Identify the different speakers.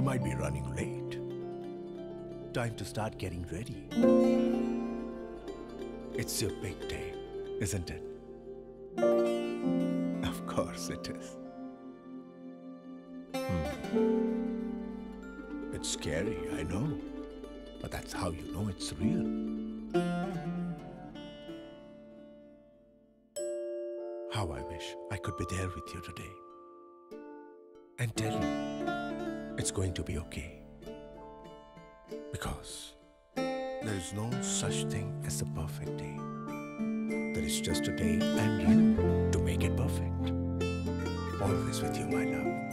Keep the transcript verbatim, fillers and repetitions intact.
Speaker 1: might be running late. Time to start getting ready. It's your big day, isn't it? Of course it is. Hmm. It's scary, I know. But that's how you know it's real. How I wish I could be there with you today and tell you it's going to be okay. Because there is no such thing as a perfect day. There is just a day and you to make it perfect. Always with you, my love.